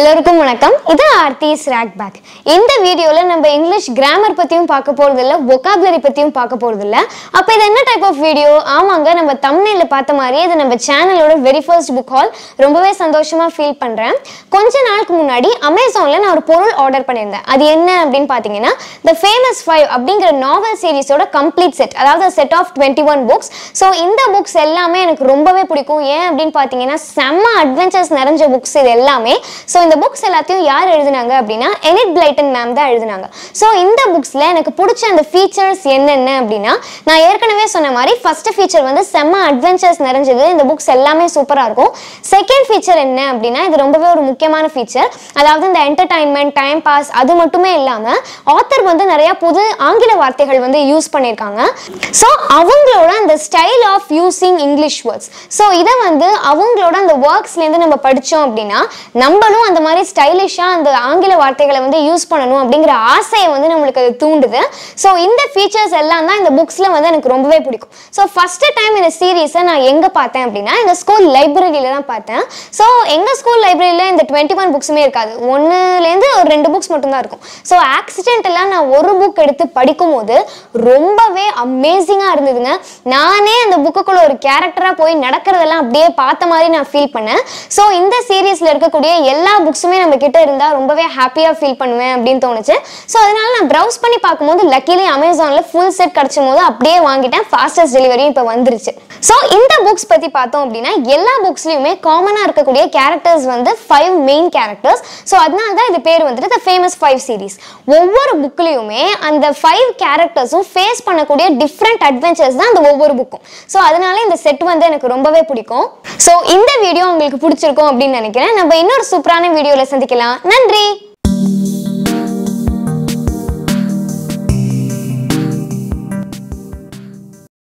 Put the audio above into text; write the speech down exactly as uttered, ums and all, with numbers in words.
எல்லோருக்கும் வணக்கம். இது ஆர்த்திஸ் ராக் பேக். இந்த வீடியோல நம்ம இங்கிலீஷ் கிராமர் பத்தியும் பார்க்க போறது இல்ல, vocabulary பத்தியும் பார்க்க போறது இல்ல. அப்ப இது என்ன டைப் ஆஃப் வீடியோ? ஆமாங்க, நம்ம thumbnailல பார்த்த மாதிரி இது நம்ம சேனலோட வெரி ஃபர்ஸ்ட் புக் ஹால். ரொம்பவே சந்தோஷமா ஃபீல் பண்றேன். கொஞ்ச நாளுக்கு முன்னாடி அமேசான்ல நான் ஒரு பொருள் ஆர்டர் பண்ணியிருந்தேன். அது என்ன அப்படின்னு பாத்தீங்கன்னா The Famous Five அப்படிங்கிற நாவல் சீரிஸோட கம்ப்ளீட் செட், அதாவது set of twenty-one books. So இந்த புக்ஸ் எல்லாமே எனக்கு ரொம்பவே பிடிக்கும். ஏன் அப்படின்னு பாத்தீங்கன்னா செம்ம அட்வென்ச்சர்ஸ் நிறைஞ்ச புக்ஸ் இது எல்லாமே. ஸோ இந்த புக்ஸ் எல்லாத்தையும் யார் எழுதினாங்க அப்படின்னா எனிட் பிளைட்டன் மேம் தான் எழுதினாங்க. ஸோ இந்த புக்ஸ்ல எனக்கு பிடிச்ச அந்த ஃபீச்சர்ஸ் என்னென்ன அப்படின்னா, நான் ஏற்கனவே சொன்ன மாதிரி ஃபர்ஸ்ட் ஃபீச்சர் வந்து செம்ம அட்வென்ச்சர்ஸ் நிறைஞ்சது. இந்த புக்ஸ் எல்லாமே சூப்பராக இருக்கும். செகண்ட் ஃபீச்சர் என்ன அப்படின்னா, இது ரொம்பவே ஒரு முக்கியமான ஃபீச்சர், அதாவது இந்த என்டர்டைன்மெண்ட், டைம் பாஸ் அது மட்டுமே இல்லாமல் ஆத்தர் வந்து நிறைய புது ஆங்கில வார்த்தைகள் வந்து யூஸ் பண்ணியிருக்காங்க. ஸோ அவங்களோட அந்த style of using English words, so இதை வந்து அவங்களோட அந்த ஒர்க்ஸ்லேருந்து நம்ம படித்தோம் அப்படின்னா நம்மளும் அந்த மாதிரி ஸ்டைலிஷாக அந்த ஆங்கில வார்த்தைகளை வந்து யூஸ் பண்ணணும் அப்படிங்கிற ஆசையை வந்து நம்மளுக்கு அது தூண்டுது. ஸோ இந்த ஃபீச்சர்ஸ் எல்லாம் தான் இந்த புக்ஸில் வந்து எனக்கு ரொம்பவே பிடிக்கும். ஸோ ஃபர்ஸ்ட் டைம் இந்த சீரீஸை நான் எங்கே பார்த்தேன் அப்படின்னா எங்கள் ஸ்கூல் லைப்ரரியில் தான் பார்த்தேன். ஸோ எங்கள் ஸ்கூல் லைப்ரரியில் இந்த டுவெண்ட்டி ஒன் புக்ஸுமே இருக்காது, ஒன்றுலேருந்து ஒரு ரெண்டு புக்ஸ் மட்டும்தான் இருக்கும். ஸோ ஆக்சிடென்டெல்லாம் நான் ஒரு புக் எடுத்து படிக்கும் போது ரொம்பவே அமேசிங்காக இருந்ததுங்க. நானே அந்த புக்குக்குள்ள ஒரு கேரக்டராக போய் நடக்கிறதெல்லாம் அப்படியே பார்த்த மாதிரி நான் ஃபீல் பண்ணேன். ஸோ இந்த சீரீஸில் இருக்கக்கூடிய எல்லா புக்ஸுமே நம்ம கிட்ட இருந்தால் ரொம்பவே ஹாப்பியாக ஃபீல் பண்ணுவேன் அப்படின்னு தோணுச்சு. ஸோ அதனால நான் ப்ரௌஸ் பண்ணி பார்க்கும்போது லக்கிலி அமேசானில் ஃபுல் செட் கிடச்சும் போது அப்படியே வாங்கிட்டேன். ஃபாஸ்டஸ்ட் டெலிவரியும் இப்போ வந்துருச்சு. ஸோ இந்த புக்ஸ் பற்றி பார்த்தோம் அப்படின்னா எல்லா புக்ஸ்லையுமே காமனாக இருக்கக்கூடிய கேரக்டர்ஸ் வந்து ஃபைவ் மெயின் கேரக்டர்ஸ். ஸோ அதனால தான் இது பேர் வந்துட்டு த ஃபேமஸ் ஃபைவ் சீரீஸ். ஒவ்வொரு புக்லையுமே அந்த ஃபைவ் கேரக்டர்ஸும் ஃபேஸ் பண்ணக்கூடிய டிஃப்ரெண்ட் அட்வென்ச்சர்ஸ் தான் அந்த ஒவ்வொரு புக்கும். ஸோ அதனால இந்த செட் வந்து எனக்கு ரொம்பவே பிடிக்கும். ஸோ இந்த வீடியோ உங்களுக்கு பிடிச்சிருக்கும் அப்படின்னு நினைக்கிறேன். நம்ம இன்னொரு சூப்பரான வீடியோவில் சந்திக்கலாம். நன்றி.